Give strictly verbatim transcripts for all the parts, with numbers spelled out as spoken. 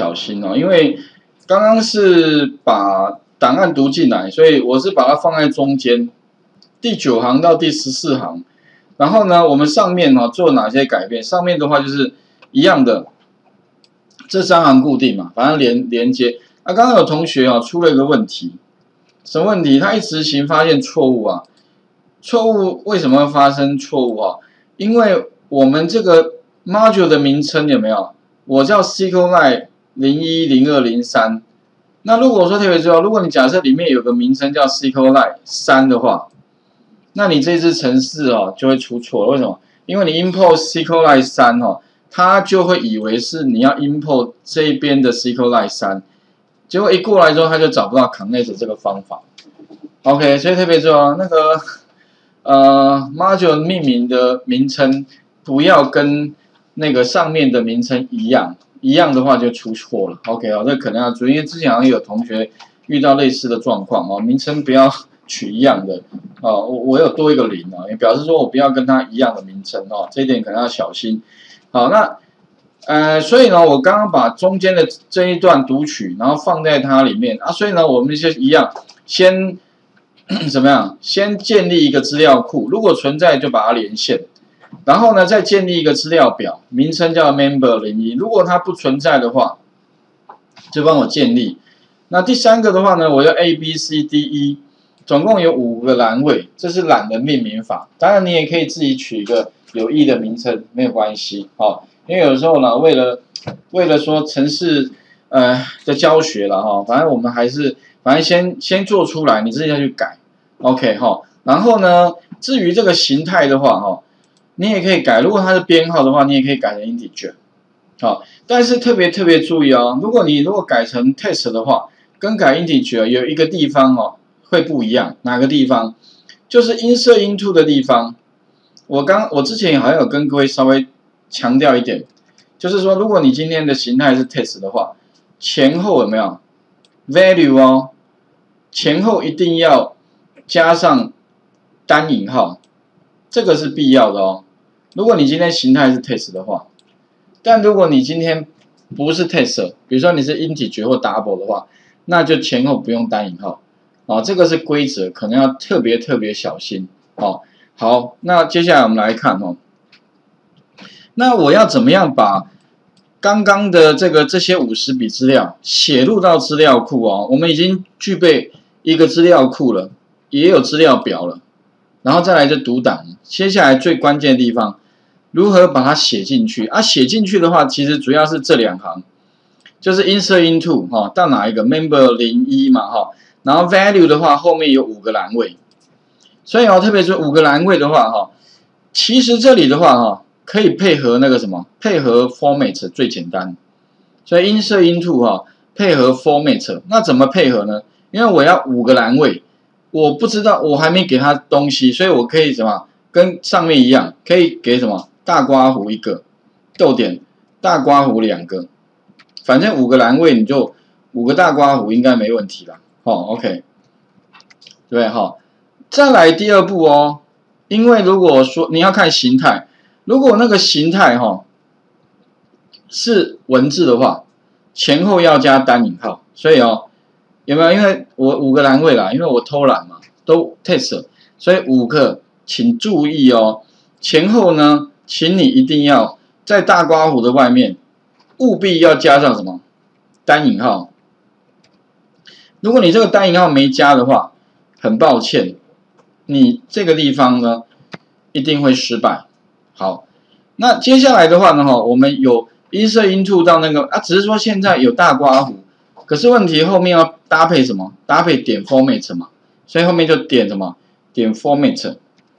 小心哦，因为刚刚是把档案读进来，所以我是把它放在中间，第九行到第十四行。然后呢，我们上面呢、哦、做哪些改变？上面的话就是一样的，这三行固定嘛，反正连连接。那、啊、刚刚有同学啊、哦、出了一个问题，什么问题？他一执行发现错误啊，错误为什么会发生错误啊？因为我们这个 module 的名称有没有？我叫 SQLite 零一零二零三。那如果说特别重要，如果你假设里面有个名称叫 SQLite 三的话，那你这支程式哦就会出错了。为什么？因为你 import SQLite 三哦，它就会以为是你要 import 这一边的 SQLite 三，结果一过来之后，它就找不到 connect 这个方法。OK， 所以特别重要，那个呃 module 命名的名称不要跟那个上面的名称一样，一样的话就出错了。OK 哦，这可能要注意，因为之前好像有同学遇到类似的状况哦，名称不要取一样的哦，我我有多一个零哦，也表示说我不要跟它一样的名称哦，这一点可能要小心。好，那呃，所以呢，我刚刚把中间的这一段读取，然后放在它里面啊，所以呢，我们就一样，先怎么样？先建立一个资料库，如果存在就把它连线，然后呢，再建立一个资料表，名称叫 member 零一，如果它不存在的话，就帮我建立。那第三个的话呢，我要 A B C D E。总共有五个栏位，这是懒人命名法。当然，你也可以自己取一个有意义的名称，没有关系哦。因为有时候呢，为了为了说程式呃的教学了哈、哦，反正我们还是反正先先做出来，你自己再去改 ，OK 哈、哦。然后呢，至于这个形态的话哈、哦，你也可以改。如果它是编号的话，你也可以改成 integer， 好、哦。但是特别特别注意哦，如果你如果改成 text 的话，跟改 integer 有一个地方哦。会不一样，哪个地方？就是 insert into 的地方。我刚我之前好像有跟各位稍微强调一点，就是说，如果你今天的形态是 text 的话，前后有没有 value 哦？前后一定要加上单引号，这个是必要的哦。如果你今天形态是 text 的话，但如果你今天不是 text， 比如说你是 integer 或 double 的话，那就前后不用单引号。哦，这个是规则，可能要特别特别小心哦。好，那接下来我们来看哦。那我要怎么样把刚刚的这个这些五十笔资料写入到资料库哦？我们已经具备一个资料库了，也有资料表了，然后再来就读档。接下来最关键的地方，如何把它写进去啊？写进去的话，其实主要是这两行，就是 insert into 哈、哦，到哪一个 member 零一嘛哈。哦然后 value 的话，后面有五个栏位，所以哦，特别是五个栏位的话，哈，其实这里的话，哈，可以配合那个什么，配合 format 最简单，所以 insert into 哈，配合 format， 那怎么配合呢？因为我要五个栏位，我不知道，我还没给它东西，所以我可以什么，跟上面一样，可以给什么大括弧一个，逗点大括弧两个，反正五个栏位你就五个大括弧应该没问题啦。哦 ，OK， 对不对？哈，再来第二步哦，因为如果说你要看形态，如果那个形态哈、哦、是文字的话，前后要加单引号，所以哦，有没有？因为我五个栏位啦，因为我偷懒嘛，都 test， 所以五个，请注意哦，前后呢，请你一定要在大括弧的外面，务必要加上什么单引号。如果你这个单引号没加的话，很抱歉，你这个地方呢一定会失败。好，那接下来的话呢，哈，我们有 insert into 到那个啊，只是说现在有大括弧，可是问题后面要搭配什么？搭配点 format 嘛，所以后面就点什么？点 format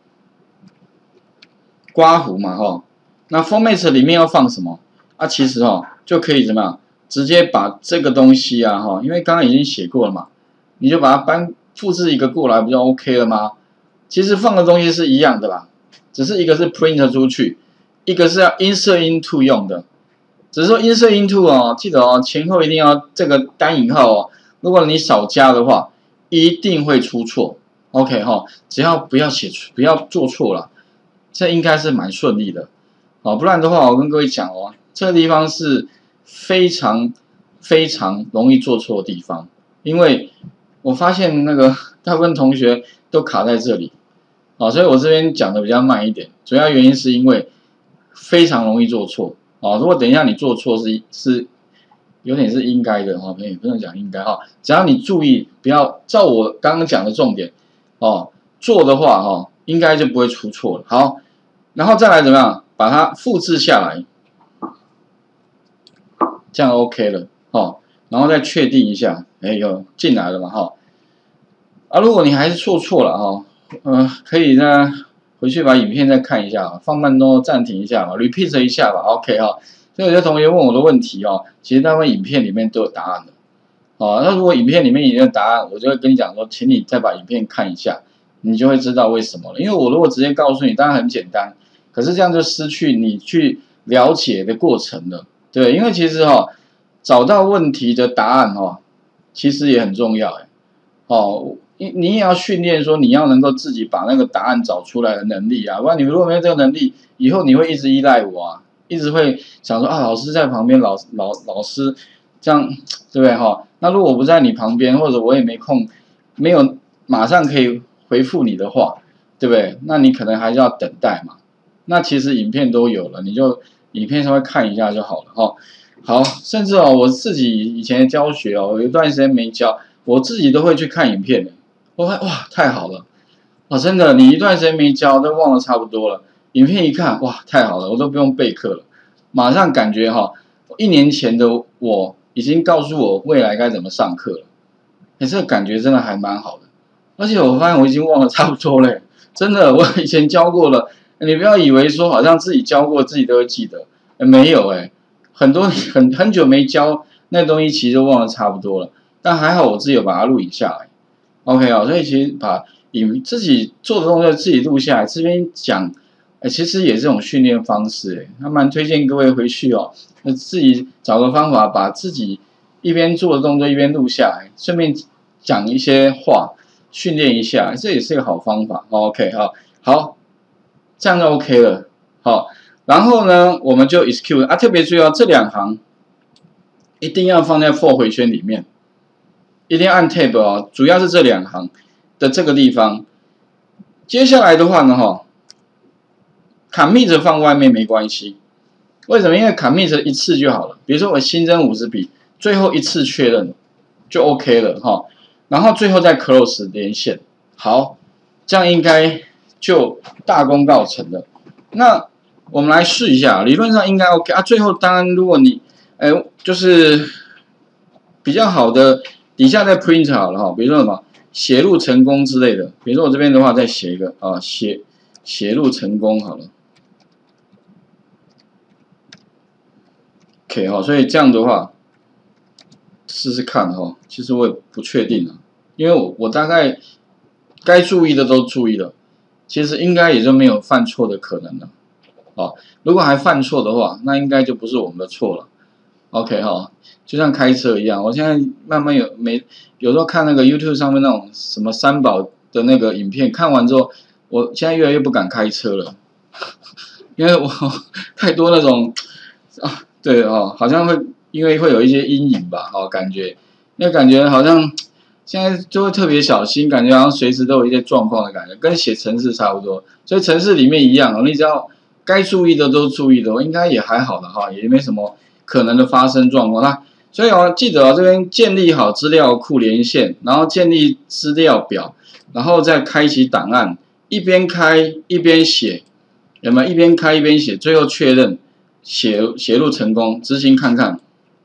括弧嘛，哈。那 format 里面要放什么？啊，其实哈就可以怎么样？直接把这个东西啊，哈，因为刚刚已经写过了嘛，你就把它搬复制一个过来，不就 OK 了吗？其实放的东西是一样的啦，只是一个是 print 出去，一个是要 insert into 用的。只是说 insert into 哦，记得哦，前后一定要这个单引号哦。如果你少加的话，一定会出错。OK 哈，只要不要写不要做错了，这应该是蛮顺利的。哦，不然的话，我跟各位讲哦，这个地方是非常非常容易做错的地方，因为我发现那个大部分同学都卡在这里，啊，所以我这边讲的比较慢一点，主要原因是因为非常容易做错，啊，如果等一下你做错是是有点是应该的哈，也不能讲应该哈，只要你注意不要照我刚刚讲的重点，哦，做的话哈，应该就不会出错了。好，然后再来怎么样，把它复制下来，这样 OK 了。哦，然后再确定一下，哎，有进来了嘛，哈，啊，如果你还是做错了哈，呃，可以呢回去把影片再看一下，放慢动作暂停一下嘛 ，repeat 一下吧 ，OK 哈。所以有些同学问我的问题哦，其实大部分影片里面都有答案的，哦，那如果影片里面已经有答案，我就会跟你讲说，请你再把影片看一下，你就会知道为什么了。因为我如果直接告诉你，当然很简单，可是这样就失去你去了解的过程了，对，因为其实哈、哦。找到问题的答案哦，其实也很重要哎，哦，你你也要训练说你要能够自己把那个答案找出来的能力啊，不然你如果没有这个能力，以后你会一直依赖我啊，一直会想说啊老师在旁边，老老老师这样对不对哈？那如果我不在你旁边，或者我也没空，没有马上可以回复你的话，对不对？那你可能还是要等待嘛。那其实影片都有了，你就影片稍微看一下就好了哈。好，甚至哦，我自己以前的教学哦，有一段时间没教，我自己都会去看影片的。我发现哇，太好了，哇，真的，你一段时间没教，都忘了差不多了。影片一看，哇，太好了，我都不用备课了，马上感觉哈、哦，一年前的我已经告诉我未来该怎么上课了。哎，这个感觉真的还蛮好的，而且我发现我已经忘了差不多嘞，真的，我以前教过了，你不要以为说好像自己教过，自己都会记得，没有哎。很多很很久没教那东西，其实都忘得差不多了。但还好我自己有把它录影下来 ，OK 啊、哦，所以其实把影自己做的动作自己录下来，这边讲，哎，其实也是这种训练方式，哎，还蛮推荐各位回去哦，那自己找个方法，把自己一边做的动作一边录下来，顺便讲一些话，训练一下，这也是一个好方法。OK 哈、哦，好，这样就 OK 了，好、哦。然后呢，我们就 execute 啊，特别注意哦，这两行一定要放在 for 回圈里面，一定要按 tab 哦，主要是这两行的这个地方。接下来的话呢，哈 ，commit 放外面没关系，为什么？因为 commit 一次就好了。比如说我新增五十笔，最后一次确认就 OK 了哈。然后最后再 close 连线，好，这样应该就大功告成了。那我们来试一下，理论上应该 OK 啊。最后当然，如果你，哎，就是比较好的，底下再 print 好了哈。比如说什么写入成功之类的，比如说我这边的话再写一个啊，写写入成功好了。OK 哈，所以这样的话试试看哈。其实我也不确定啊，因为我我大概该注意的都注意了，其实应该也就没有犯错的可能了。哦，如果还犯错的话，那应该就不是我们的错了。OK 哈，就像开车一样，我现在慢慢有没有时候看那个 YouTube 上面那种什么三宝的那个影片，看完之后，我现在越来越不敢开车了，因为我太多那种啊，对哦，好像会因为会有一些阴影吧，哦，感觉那感觉好像现在就会特别小心，感觉好像随时都有一些状况的感觉，跟写程式差不多，所以程式里面一样，你只要该注意的都注意的，应该也还好的哈，也没什么可能的发生状况。那所以哦，记得哦，这边建立好资料库连线，然后建立资料表，然后再开启档案，一边开一边写，有没有？一边开一边写，最后确认写写入成功，执行看看。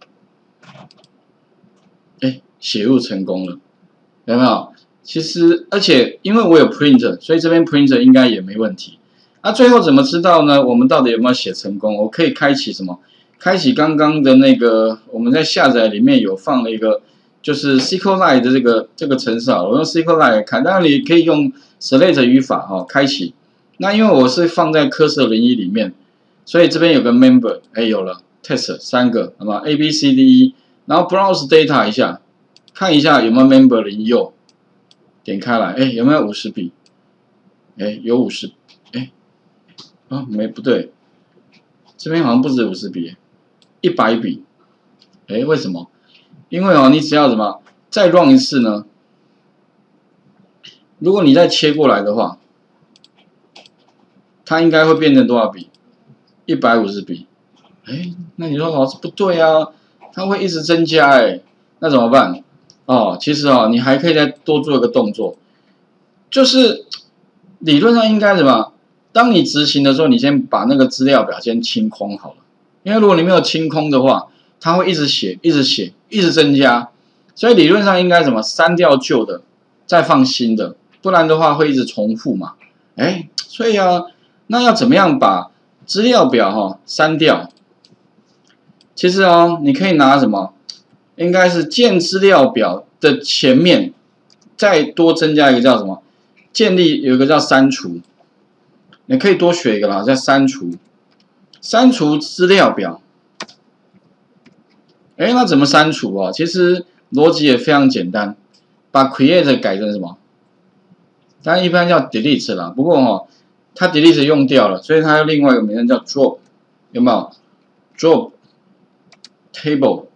哎，写入成功了，有没有？其实而且因为我有 printer， 所以这边 printer 应该也没问题。那、啊、最后怎么知道呢？我们到底有没有写成功？我可以开启什么？开启刚刚的那个我们在下载里面有放了一个，就是 SQLite 的这个这个程式啊，我用 SQLite 看，当然你可以用 select 语法哈、哦、开启。那因为我是放在 Cursor 零一里面，所以这边有个 member， 哎有了 test 三个，那么 A B C D E， 然后 browse data 一下，看一下有没有 member 零右，点开来，哎有没有五十笔？哎有五十。啊、哦，没不对，这边好像不止五十笔，一百笔。哎，为什么？ 因为哦，你只要什么再 run 一次呢？如果你再切过来的话，它应该会变成多少笔？一百五十笔。哎，那你说老师不对啊，它会一直增加哎，那怎么办？哦，其实哦，你还可以再多做一个动作，就是理论上应该什么？当你执行的时候，你先把那个资料表先清空好了，因为如果你没有清空的话，它会一直写、一直写、一直增加，所以理论上应该什么？删掉旧的，再放新的，不然的话会一直重复嘛。哎，所以啊，那要怎么样把资料表哈、哦、删掉？其实哦，你可以拿什么？应该是建资料表的前面再多增加一个叫什么？建立有一个叫删除。你可以多学一个啦，叫删除，删除资料表。哎，那怎么删除啊？其实逻辑也非常简单，把 create 改成什么？当然一般叫 delete 啦，不过哦，它 delete 用掉了，所以它有另外一个名称叫 drop， 有没有 ？drop table，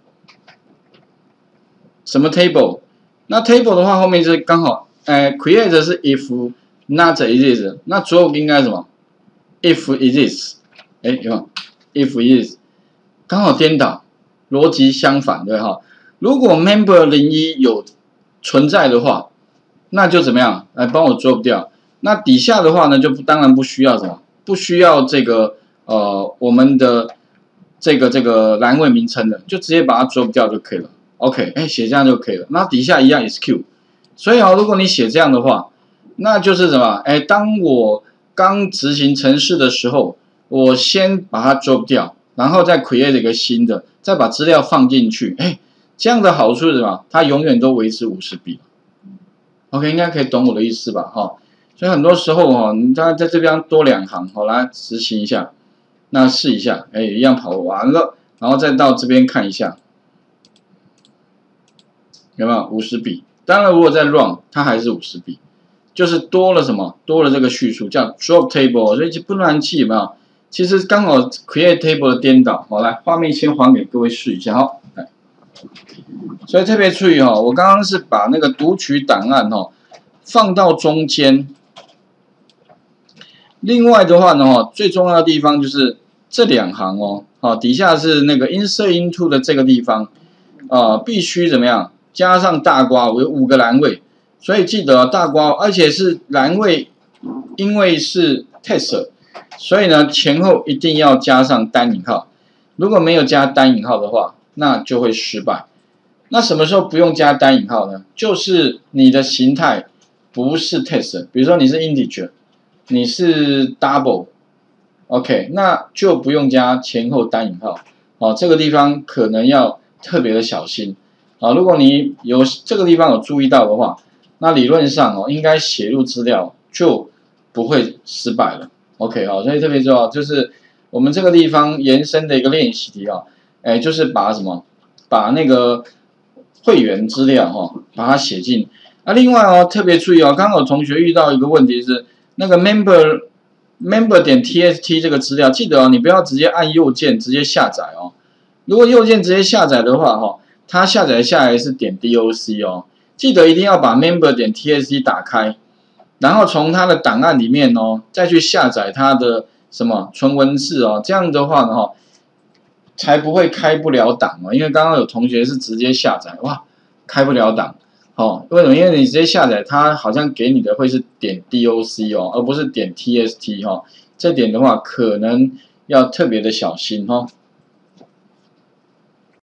什么 table？ 那 table 的话后面就是刚好，哎 ，create 是 if not exists， 那 drop 应该什么 ？if exists， 哎，有没有 ？if exists， 刚好颠倒，逻辑相反，对哈？如果 member 零一有存在的话，那就怎么样？来帮我 drop 掉。那底下的话呢，就不当然不需要什么，不需要这个呃我们的这个这个栏位名称的，就直接把它 drop 掉就可以了。OK， 哎，写这样就可以了。那底下一样 is Q， 所以啊、哦，如果你写这样的话，那就是什么？哎，当我刚执行程式的时候，我先把它 drop 掉，然后再 create 一个新的，再把资料放进去。哎，这样的好处是什么？它永远都维持五十笔。OK， 应该可以懂我的意思吧？哈、哦，所以很多时候哈、哦，你在在这边多两行，好来执行一下，那试一下，哎，一样跑完了，然后再到这边看一下。有没有五十笔？当然，如果再 run， 它还是五十笔，就是多了什么？多了这个叙述叫 drop table， 所以就不难记，有没有？其实刚好 create table 的颠倒。好，来画面先还给各位试一下，好，来。所以特别注意哈、哦，我刚刚是把那个读取档案哈、哦、放到中间。另外的话呢，哈，最重要的地方就是这两行哦，好，底下是那个 insert into 的这个地方，啊、呃，必须怎么样？加上大括号有五个栏位，所以记得大括号，而且是栏位，因为是 test， 所以呢前后一定要加上单引号。如果没有加单引号的话，那就会失败。那什么时候不用加单引号呢？就是你的形态不是 test， 比如说你是 integer， 你是 double，OK， 那就不用加前后单引号。哦，这个地方可能要特别的小心。啊，如果你有这个地方有注意到的话，那理论上哦，应该写入资料就不会失败了。OK 好，所以特别重要，就是我们这个地方延伸的一个练习题啊，哎，就是把什么，把那个会员资料哈、哦，把它写进。啊，另外哦，特别注意哦，刚刚有同学遇到一个问题是，那个 member member 点 txt 这个资料，记得哦，你不要直接按右键直接下载哦。如果右键直接下载的话，哈、哦。它下载下来是点 doc 哦，记得一定要把 member 点 txt 打开，然后从它的档案里面哦，再去下载它的什么纯文字哦，这样的话呢哈，才不会开不了档哦。因为刚刚有同学是直接下载，哇，开不了档哦。为什么？因为你直接下载，它好像给你的会是点 doc 哦，而不是点 txt 哈、哦。这点的话，可能要特别的小心哈、哦。